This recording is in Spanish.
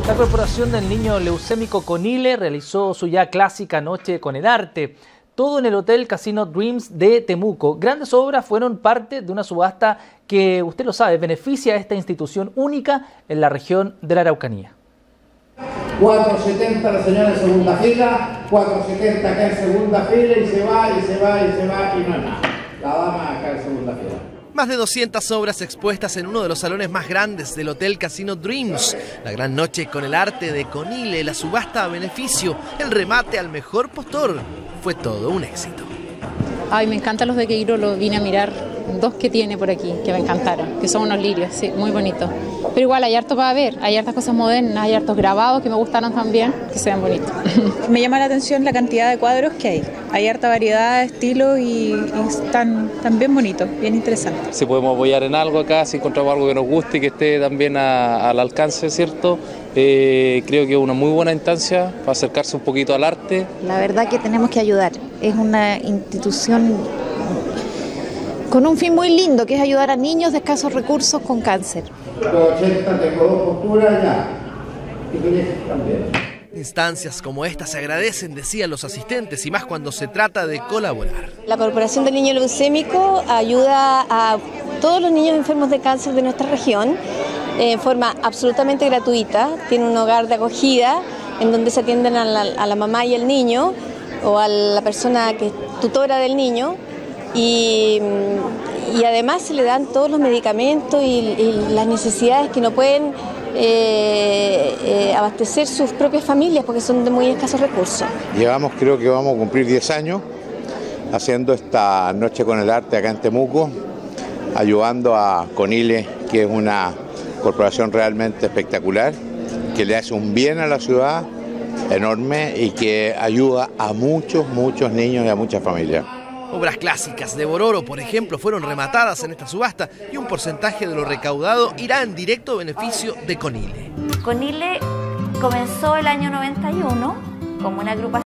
La Corporación del Niño Leucémico Conile realizó su ya clásica Noche con el Arte, todo en el Hotel Casino Dreams de Temuco. Grandes obras fueron parte de una subasta que, usted lo sabe, beneficia a esta institución única en la región de la Araucanía. 470 la señora en segunda fila, 470 acá en segunda fila y se va y no es nada. La dama acá en segunda fila. Más de 200 obras expuestas en uno de los salones más grandes del Hotel Casino Dreams. La gran noche con el arte de Conile, la subasta a beneficio, el remate al mejor postor. Fue todo un éxito. Ay, me encantan los de Queiro, lo vine a mirar, dos que tiene por aquí, que me encantaron, que son unos lirios, sí, muy bonitos. Pero igual hay harto para ver, hay hartas cosas modernas, hay hartos grabados que me gustaron también, que se ven bonitos. Me llama la atención la cantidad de cuadros que hay harta variedad, estilos y están bien bonitos, bien interesantes. Si podemos apoyar en algo acá, si encontramos algo que nos guste y que esté también al alcance, ¿cierto? Creo que es una muy buena instancia para acercarse un poquito al arte. La verdad que tenemos que ayudar, es una institución con un fin muy lindo, que es ayudar a niños de escasos recursos con cáncer. 80 tengo dos posturas ya, y tú también. Instancias como esta se agradecen, decían los asistentes, y más cuando se trata de colaborar. La Corporación del Niño Leucémico ayuda a todos los niños enfermos de cáncer de nuestra región en forma absolutamente gratuita. Tiene un hogar de acogida en donde se atienden a la mamá y el niño o a la persona que es tutora del niño y además se le dan todos los medicamentos y las necesidades que no pueden abastecer sus propias familias porque son de muy escasos recursos. Creo que vamos a cumplir 10 años haciendo esta Noche con el Arte acá en Temuco, ayudando a Conile, que es una corporación realmente espectacular, que le hace un bien a la ciudad enorme y que ayuda a muchos niños y a muchas familias. Obras clásicas de Bororo, por ejemplo, fueron rematadas en esta subasta y un porcentaje de lo recaudado irá en directo beneficio de Conile. Conile comenzó el año 91 como una agrupación